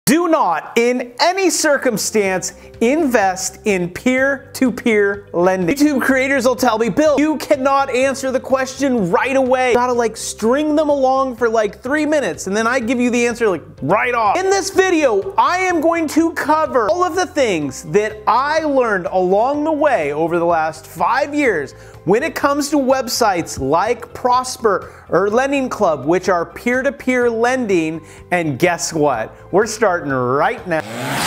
Do not, in any circumstance, invest in peer-to-peer lending. YouTube creators will tell me, Bill, you cannot answer the question right away. You gotta like string them along for like 3 minutes, and then I give you the answer like right off. In this video, I am going to cover all of the things that I learned along the way over the last 5 years when it comes to websites like Prosper or Lending Club, which are peer-to-peer lending. And guess what? We're starting right now.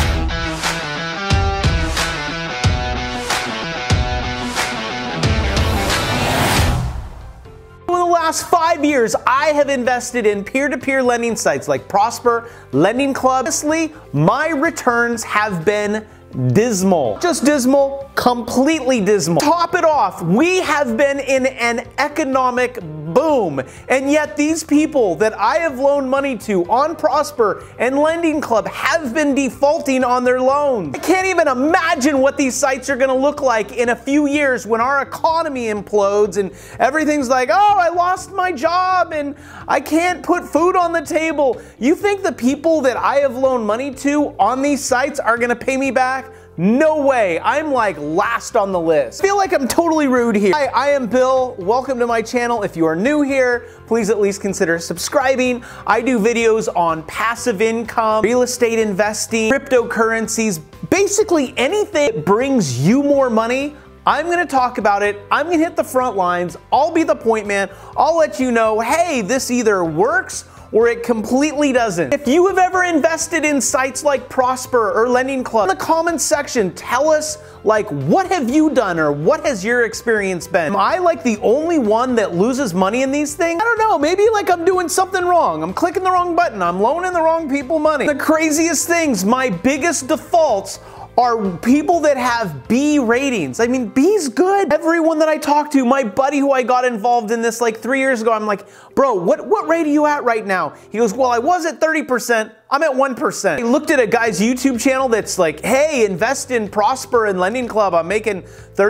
In the last 5 years, I have invested in peer-to-peer lending sites like Prosper, Lending Club. Honestly, my returns have been dismal. Just dismal, completely dismal. Top it off, we have been in an economic boom, and yet these people that I have loaned money to on Prosper and Lending Club have been defaulting on their loans. I can't even imagine what these sites are gonna look like in a few years when our economy implodes and everything's like, oh, I lost my job and I can't put food on the table. You think the people that I have loaned money to on these sites are gonna pay me back? No way. I'm like last on the list. I feel like I'm totally rude here. Hi, I am Bill. Welcome to my channel. If you are new here, please at least consider subscribing. I do videos on passive income, real estate investing, cryptocurrencies, basically anything that brings you more money. I'm gonna talk about it. I'm gonna hit the front lines. I'll be the point man. I'll let you know, hey, this either works or it completely doesn't. If you have ever invested in sites like Prosper or Lending Club, in the comments section, tell us like what have you done or what has your experience been? Am I like the only one that loses money in these things? I don't know, maybe like I'm doing something wrong. I'm clicking the wrong button. I'm loaning the wrong people money. The craziest things, my biggest defaults are people that have B ratings. I mean, B's good. Everyone that I talk to, my buddy who I got involved in this like 3 years ago, I'm like, bro, what rate are you at right now? He goes, well, I was at 30%, I'm at 1%. I looked at a guy's YouTube channel that's like, hey, invest in Prosper and Lending Club. I'm making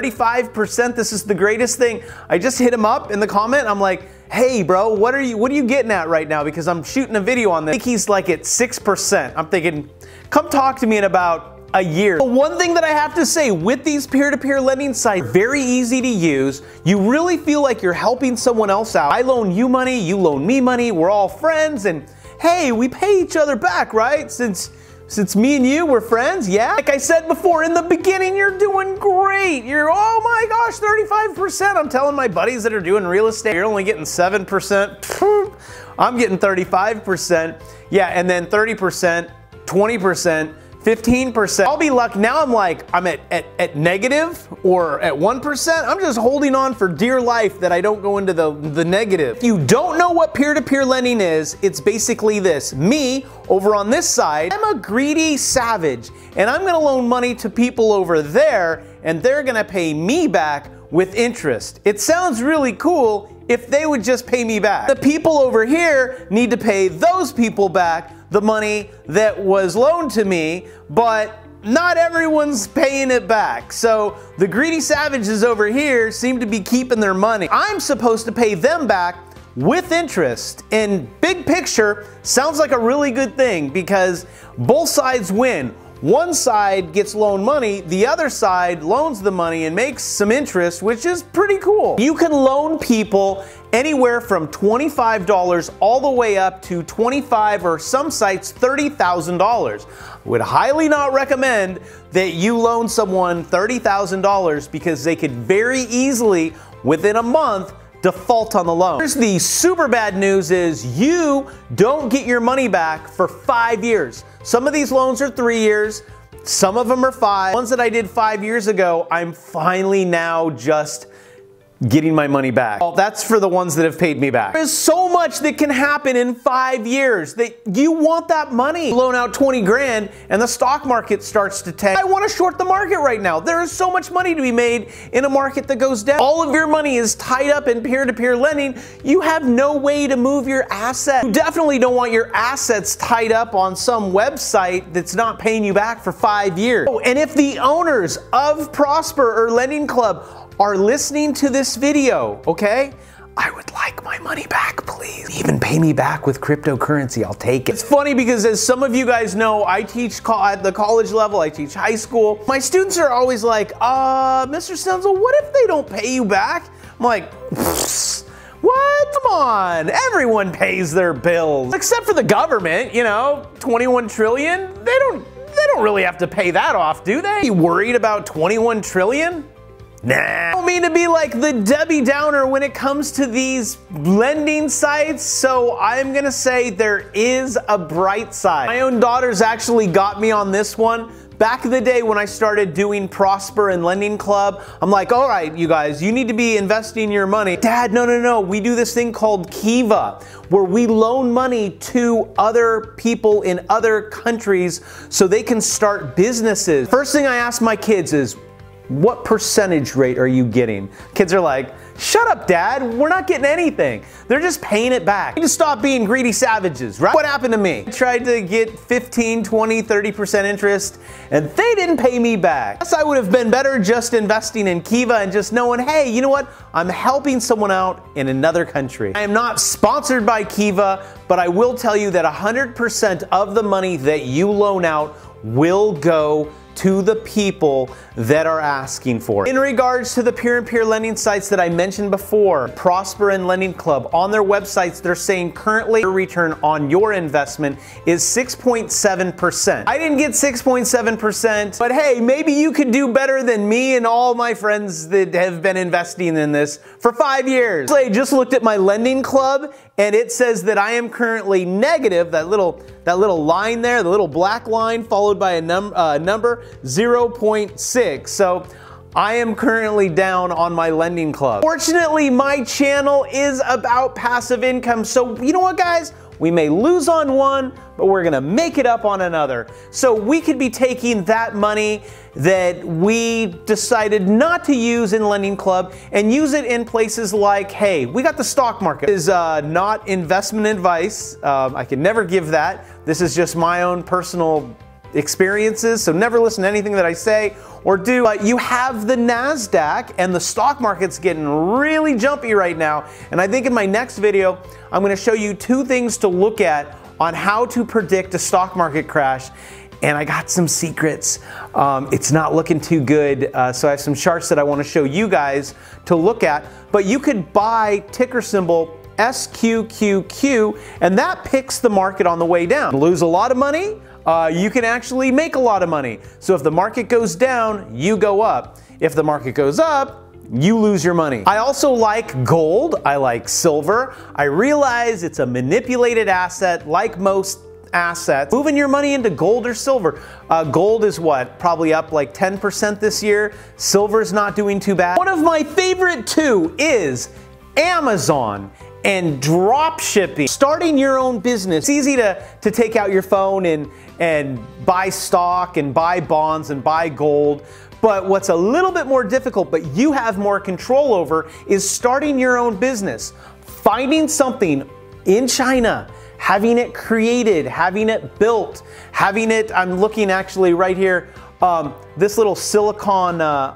35%. This is the greatest thing. I just hit him up in the comment. I'm like, hey bro, what are you getting at right now? Because I'm shooting a video on this. I think he's like at 6%. I'm thinking, come talk to me in about a year. But one thing that I have to say with these peer-to-peer lending sites, very easy to use. You really feel like you're helping someone else out. I loan you money, you loan me money, we're all friends, and hey, we pay each other back, right? Since me and you were friends, yeah? Like I said before, in the beginning, you're doing great. You're, oh my gosh, 35%. I'm telling my buddies that are doing real estate, you're only getting 7%. I'm getting 35%. Yeah, and then 30%, 20%, 15%. I'll be lucky. Now I'm like, I'm at negative or at 1%. I'm just holding on for dear life that I don't go into the negative. If you don't know what peer-to-peer lending is, it's basically this. Me, over on this side, I'm a greedy savage, and I'm gonna loan money to people over there, and they're gonna pay me back with interest. It sounds really cool if they would just pay me back. The people over here need to pay those people back the money that was loaned to me, but not everyone's paying it back. So the greedy savages over here seem to be keeping their money. I'm supposed to pay them back with interest. In big picture, sounds like a really good thing because both sides win. One side gets loaned money, the other side loans the money and makes some interest, which is pretty cool. You can loan people anywhere from $25 all the way up to $25 or some sites $30,000. Would highly not recommend that you loan someone $30,000 because they could very easily, within a month, default on the loan. Here's the super bad news is you don't get your money back for 5 years. Some of these loans are 3 years, some of them are 5. Ones that I did 5 years ago, I'm finally now just getting my money back. Well, that's for the ones that have paid me back. There's so much that can happen in 5 years that you want that money. You loan out 20 grand and the stock market starts to tank. I want to short the market right now. There is so much money to be made in a market that goes down. All of your money is tied up in peer-to-peer lending. You have no way to move your assets. You definitely don't want your assets tied up on some website that's not paying you back for 5 years. Oh, and if the owners of Prosper or Lending Club are listening to this video, okay? I would like my money back, please. Even pay me back with cryptocurrency, I'll take it. It's funny because as some of you guys know, I teach at the college level, I teach high school. My students are always like, Mr. Stenzel, what if they don't pay you back? I'm like, what? Come on, everyone pays their bills. Except for the government, you know, 21 trillion, they don't really have to pay that off, do they? You worried about 21 trillion? Nah. I don't mean to be like the Debbie Downer when it comes to these lending sites, so I'm gonna say there is a bright side. My own daughters actually got me on this one. Back in the day when I started doing Prosper and Lending Club, I'm like, all right, you guys, you need to be investing your money. Dad, no, we do this thing called Kiva, where we loan money to other people in other countries so they can start businesses. First thing I ask my kids is, what percentage rate are you getting? Kids are like, shut up, Dad, we're not getting anything. They're just paying it back. You need to stop being greedy savages, right? What happened to me? I tried to get 15, 20, 30% interest, and they didn't pay me back. I guess I would have been better just investing in Kiva and just knowing, hey, you know what? I'm helping someone out in another country. I am not sponsored by Kiva, but I will tell you that 100% of the money that you loan out will go to the people that are asking for it. In regards to the peer-to-peer lending sites that I mentioned before, Prosper and Lending Club, on their websites, they're saying currently your return on your investment is 6.7%. I didn't get 6.7%, but hey, maybe you could do better than me and all my friends that have been investing in this for 5 years. I just looked at my Lending Club and it says that I am currently negative, that little line there, the little black line followed by a number, 0.6. So I am currently down on my Lending Club. Fortunately, my channel is about passive income. So you know what, guys? We may lose on one, but we're gonna make it up on another. So we could be taking that money that we decided not to use in Lending Club and use it in places like, hey, we got the stock market. This is not investment advice. I can never give that. This is just my own personal experiences, so never listen to anything that I say or do. But you have the NASDAQ and the stock market's getting really jumpy right now. And I think in my next video, I'm gonna show you 2 things to look at on how to predict a stock market crash. And I got some secrets. It's not looking too good. So I have some charts that I wanna show you guys to look at. But you could buy ticker symbol SQQQ, and that picks the market on the way down. Lose a lot of money, you can actually make a lot of money. So if the market goes down, you go up. If the market goes up, you lose your money. I also like gold, I like silver. I realize it's a manipulated asset like most assets. Moving your money into gold or silver. Gold is what? Probably up like 10% this year. Silver's not doing too bad. One of my favorite 2 is Amazon and drop shipping. Starting your own business. It's easy to take out your phone and buy stock and buy bonds and buy gold. But what's a little bit more difficult, but you have more control over, is starting your own business. Finding something in China, having it created, having it built, having it, I'm looking actually right here, this little silicone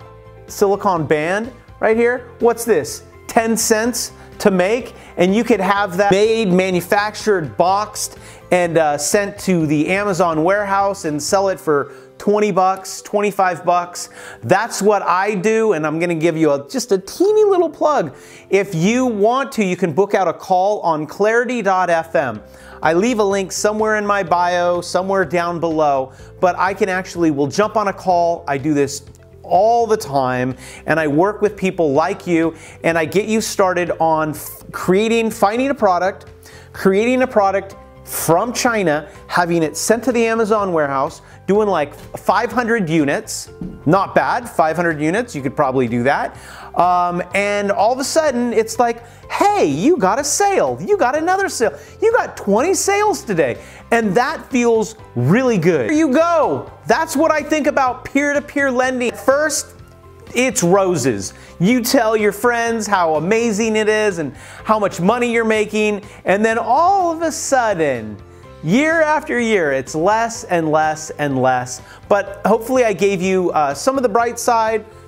band right here. What's this? 10 cents to make, and you could have that made, manufactured, boxed, and sent to the Amazon warehouse and sell it for 20 bucks, 25 bucks. That's what I do, and I'm gonna give you just a teeny little plug. If you want to, you can book out a call on clarity.fm. I leave a link somewhere in my bio, somewhere down below, but I can actually, we'll jump on a call. I do this all the time, and I work with people like you, and I get you started on finding a product, creating a product from China, having it sent to the Amazon warehouse, doing like 500 units, not bad, 500 units, you could probably do that. And all of a sudden it's like, hey, you got a sale, you got another sale, you got 20 sales today. And that feels really good. There you go. That's what I think about peer-to-peer lending. First, it's roses. You tell your friends how amazing it is and how much money you're making, and then all of a sudden, year after year, it's less and less and less. But hopefully I gave you some of the bright side,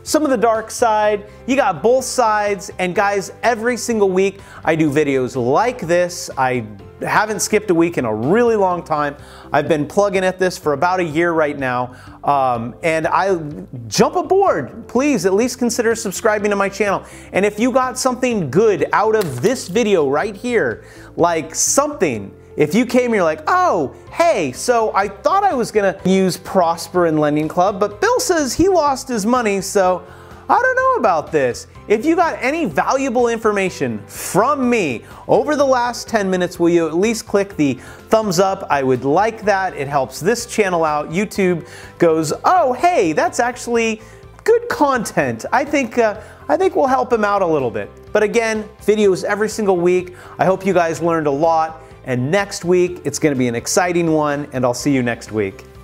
some of the dark side, you got both sides, and guys, every single week I do videos like this. I haven't skipped a week in a really long time. I've been plugging at this for about a year right now, and I jump aboard. Please at least consider subscribing to my channel. And if you got something good out of this video right here, like something, if you came and you're like, oh, hey, so I thought I was gonna use Prosper and Lending Club, but Bill says he lost his money, so I don't know about this. If you got any valuable information from me over the last 10 minutes, will you at least click the thumbs up? I would like that. It helps this channel out. YouTube goes, oh, hey, that's actually good content. I think we'll help him out a little bit. But again, videos every single week. I hope you guys learned a lot. And next week, it's going to be an exciting one, and I'll see you next week.